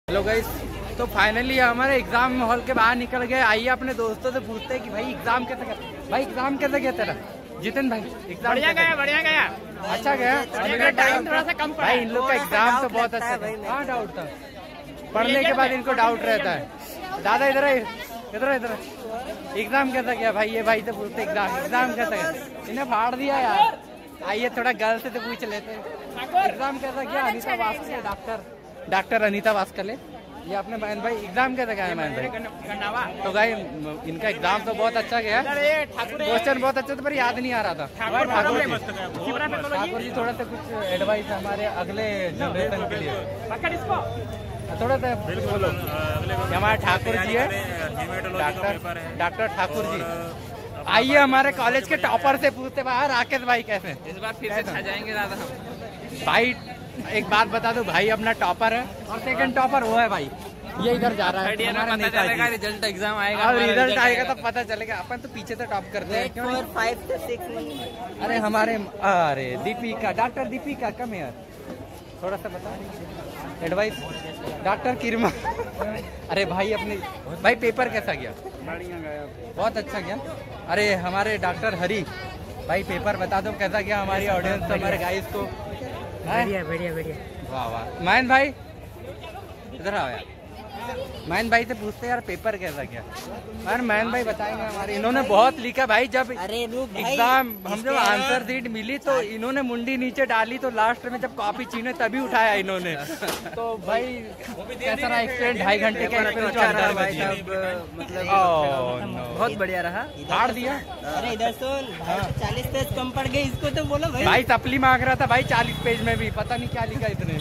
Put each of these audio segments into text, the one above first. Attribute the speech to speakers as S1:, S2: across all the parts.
S1: Hello guys, तो finally हमारे exam hall के बाहर निकल गए। आइए अपने दोस्तों से पूछते हैं कि भाई एग्जाम कैसे गया। भाई एग्जाम कैसे गया तेरा जितिन भाई? एग्जाम बढ़िया गया। अच्छा गया।
S2: टाइम थोड़ा सा कम पड़ा
S1: भाई इन लोग का एग्जाम तो बहुत अच्छा है। हाँ डाउट था, पढ़ने के बाद इनको डाउट रहता है। दादा इधर एग्जाम कैसा गया भाई? ये भाई से पूछते एग्जाम कैसा गया। इन्हें फाड़ दिया यार। आइए थोड़ा गर्ल से तो पूछ लेते हैं एग्जाम कैसा गया। अनीता वास्कले, डॉक्टर अनीता वास्कले, ये अपने बहन भाई एग्जाम कैसा गया है बहन भाई? तो भाई इनका एग्जाम तो बहुत अच्छा गया, क्वेश्चन बहुत अच्छे थे पर याद नहीं आ रहा था। ठाकुर जी थोड़ा सा कुछ एडवाइस हमारे अगले जनरेशन के लिए थोड़ा सा। हमारे ठाकुर जी है, डॉक्टर ठाकुर जी। आइए हमारे कॉलेज के टॉपर से पूछते भाई राकेश भाई कैसे
S2: इस बार फिर से छा जाएंगे दादा हम।
S1: भाई एक बात बता दो, भाई अपना टॉपर है और सेकंड टॉपर वो है भाई, ये इधर जा रहा है।
S2: रिजल्ट एग्जाम आएगा
S1: और रिजल्ट आएगा तब पता चलेगा। अपन तो पीछे तो टॉप करते हैं।
S3: 4, 5 से 6
S1: अरे हमारे अरे दीपिका, डॉक्टर दीपिका कम यार, थोड़ा सा बता एडवाइस। डॉक्टर किरमा अरे भाई अपने भाई पेपर कैसा गया?
S4: बढ़िया गया,
S1: बहुत अच्छा गया। अरे हमारे डॉक्टर हरी भाई पेपर बता दो कैसा गया हमारी ऑडियंस, हमारे गाइस को।
S3: बढ़िया।
S1: वाह वाह। मयन भाई इधर आओ यार। मयन भाई से पूछते यार पेपर कैसा गया। यार मयन भाई बताएंगे हमारे। इन्होंने बहुत लिखा भाई, जब एग्जाम हम जब आंसर शीट मिली तो इन्होंने मुंडी नीचे डाली, तो लास्ट में जब कॉपी छीने तभी उठाया इन्होंने। तो भाई कैसा रहा एक्सपीरियंस? 2.5 घंटे का एक्सपीरियंस मतलब
S3: बहुत बढ़िया रहा।
S1: हार दिया।
S3: अरे इधर सुन, 40 पेज कम पड़ गए इसको तो बोलो भाई।
S1: भाई सप्ली मांग रहा था भाई 40 पेज में भी, पता नहीं क्या लिखा इतने।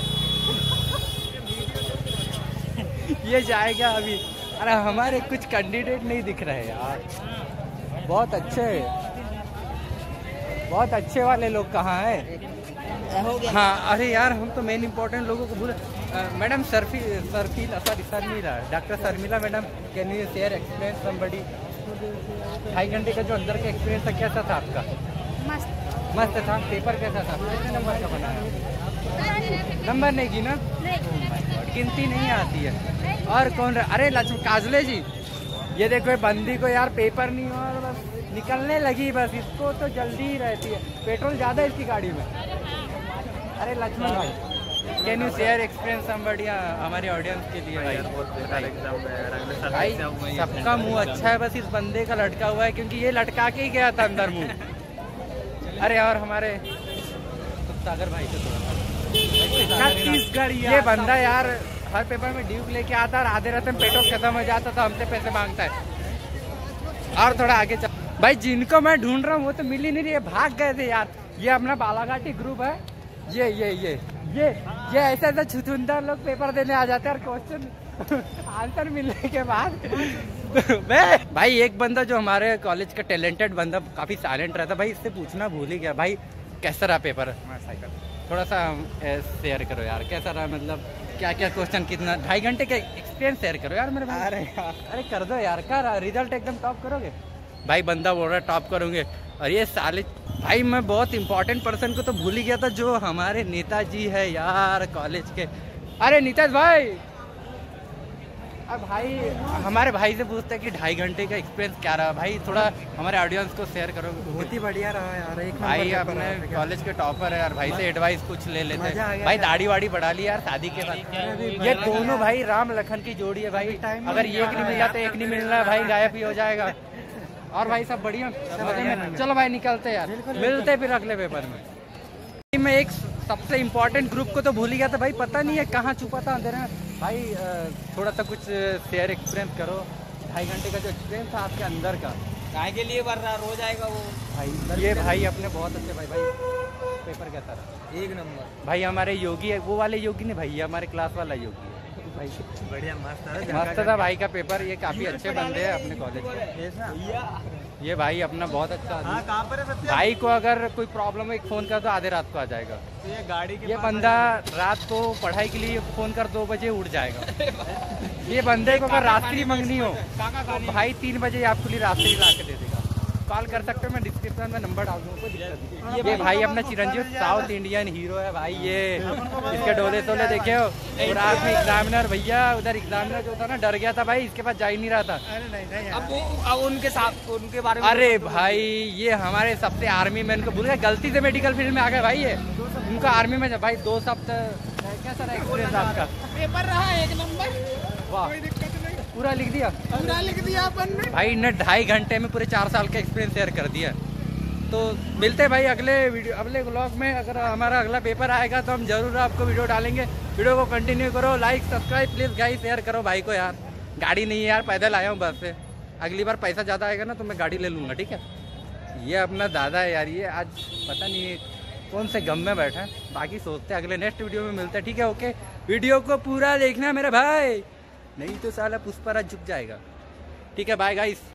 S1: ये जाएगा अभी। अरे हमारे कुछ कैंडिडेट नहीं दिख रहे यार, बहुत अच्छे वाले लोग कहाँ हैं? हाँ अरे यार हम तो मेन इम्पोर्टेंट लोगों को भूल। Madam Sharmila, doctor Sharmila madam, can you share experience somebody? 2.5 घंटे का जो अंदर का एक्सपीरियंस था कैसा था आपका? मस्त था। पेपर कैसा था? कितने नंबर का बनाया? नंबर नहीं गिना, गिनती नहीं आती है। और कौन रहा? अरे लक्ष्मी काजले जी, ये देखो बंदी को यार पेपर नहीं हुआ, बस निकलने लगी, बस इसको तो जल्दी ही रहती है, पेट्रोल ज्यादा है इसकी गाड़ी में। अरे लक्ष्मण भाई can you share experience somebody हमारे ऑडियंस के लिए? भाई सबका मुंह अच्छा है, बस इस बंदे का लटका हुआ है क्योंकि ये लटका के ही गया था अंदर मुंह। अरे और हमारे सागर भाई से छत्तीसगढ़, ये बंदा यार हर पेपर में ड्यूक लेके आता और आधे रास्ते में पेट्रोल खत्म हो जाता था, हमसे पैसे मांगता है। और थोड़ा आगे चल भाई, जिनको मैं ढूंढ रहा हूँ वो तो मिल ही नहीं रही है, भाग गए थे यार। ये अपना बालाघाटी ग्रुप है। ये ऐसे छुछुंदर लोग पेपर देने आ जाते हैं और क्वेश्चन आंसर मिलने के बाद भाई एक बंदा जो हमारे कॉलेज का टैलेंटेड बंदा काफी साइलेंट रहता, भाई इससे पूछना भूल ही गया। भाई कैसा रहा पेपर? थोड़ा सा शेयर करो यार, कैसा रहा, मतलब क्या क्या क्वेश्चन, कितना 2.5 घंटे का एक्सपीरियंस शेयर करो यार मेरे भाई। अरे कर दो यार, क्या रिजल्ट एकदम टॉप करोगे? भाई बंदा बोल रहा टॉप करोगे, और ये साले भाई मैं बहुत इंपॉर्टेंट पर्सन को तो भूल ही गया था, जो हमारे नेताजी है यार कॉलेज के। अरे नीतीश भाई, अब भाई हमारे भाई से पूछते हैं कि 2.5 घंटे का एक्सपीरियंस क्या रहा। भाई थोड़ा हमारे ऑडियंस को शेयर करो।
S3: बहुत ही बढ़िया रहा यार, एक
S1: भाई अपने कॉलेज के टॉपर है यार, भाई से एडवाइस कुछ ले लेते हैं। भाई दाढ़ी वाड़ी बढ़ा ली यार शादी के बाद। ये दोनों भाई राम लखन की जोड़ी है भाई, अगर एक नहीं मिला तो एक नहीं मिलना भाई, गायब ही हो जाएगा। और भाई सब बढ़िया, चलो भाई निकलते यार, मिलते फिर अगले पेपर में। मैं एक सबसे इम्पोर्टेंट ग्रुप को तो भूल ही गया था भाई, पता नहीं है कहाँ छुपा था अंदर में। भाई थोड़ा सा कुछ शेयर एक्सपीरियंस करो, 2.5 घंटे का जो एक्सपीरियंस था आपके अंदर का।
S3: काय के लिए भर रहा, रोज आएगा वो
S1: भाई। ये भाई अपने बहुत अच्छे भाई पेपर कैसा रहा?
S3: 1 नंबर।
S1: भाई हमारे योगी है, वो वाले योगी नहीं भाई, हमारे क्लास वाला योगी है भाई,
S3: बढ़िया
S1: मस्त था भाई का पेपर। ये काफी अच्छे बंदे हैं अपने कॉलेज के। ये भाई अपना बहुत अच्छा आदमी। भाई को अगर कोई प्रॉब्लम है फोन कर तो आधे रात को आ जाएगा।
S3: तो ये गाड़ी के
S1: ये बंदा रात को पढ़ाई के लिए फोन कर 2 बजे उठ जाएगा। ये बंदे को अगर रात्रि मंगनी हो तो भाई 3 बजे आपके लिए रात्रि ला के दे देगा। कॉल कर सकते हो, मैं डिस्क्रिप्शन में नंबर डाल दूंगा, कोई दिक्कत नहीं। ये भाई अपना चिरंजीव साउथ इंडियन हीरो है भाई, ये इसके डोले तोले देखे हो। और आज में एग्जामिनर भैया, उधर एग्जामिनर जो था ना डर गया था भाई, इसके पास जा ही नहीं रहा था।
S2: अब उनके साथ उनके बारे में
S1: अरे भाई ये हमारे सबसे आर्मी मैन को भूल गए, गलती से मेडिकल फील्ड में आ गए भाई। ये उनका आर्मी में भाई 2 सप्ताह कैसा रहा एक्सपीरियंस आपका?
S3: पेपर रहा 1 नंबर,
S1: वाह
S3: कोई दिक्कत नहीं,
S1: पूरा लिख दिया
S3: अपन ने
S1: भाई ने 2.5 घंटे में पूरे 4 साल का एक्सपीरियंस शेयर कर दिया। तो मिलते हैं भाई अगले व्लॉग में। अगर हमारा अगला पेपर आएगा तो हम जरूर आपको वीडियो डालेंगे। वीडियो को कंटिन्यू करो, like subscribe please guys, share करो भाई को यार। गाड़ी नहीं है यार, पैदल आया हूँ बस से। अगली बार पैसा ज़्यादा आएगा ना तो मैं गाड़ी ले लूँगा, ठीक है। ये अपना दादा है यार, ये आज पता नहीं कौन से गम में बैठा है। बाकी सोचते हैं अगले नेक्स्ट वीडियो में मिलते हैं, ठीक है। ओके, वीडियो को पूरा देखना मेरे भाई, नहीं तो साला पुष्पराज झुक जाएगा, ठीक है। Bye guys.